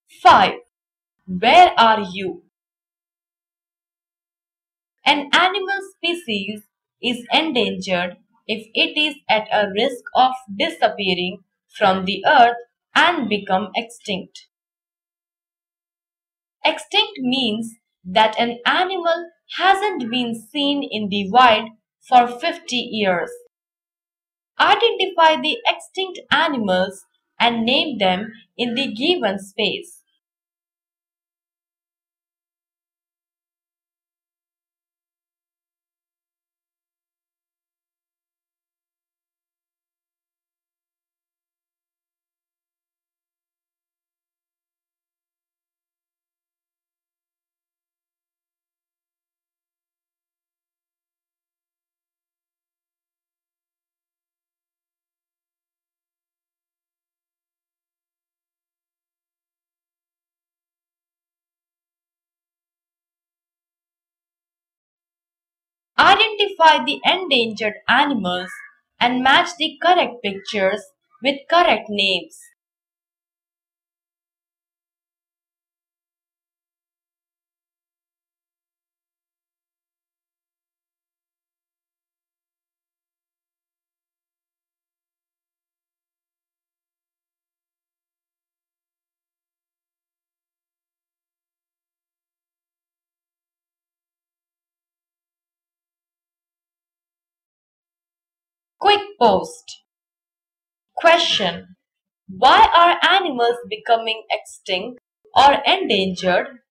5. Where are you? An animal species is endangered if it is at a risk of disappearing from the earth and become extinct. Extinct means that an animal hasn't been seen in the wild for 50 years. Identify the extinct animals and name them in the given space. Identify the endangered animals and match the correct pictures with correct names. Quick post. Question. Why are animals becoming extinct or endangered?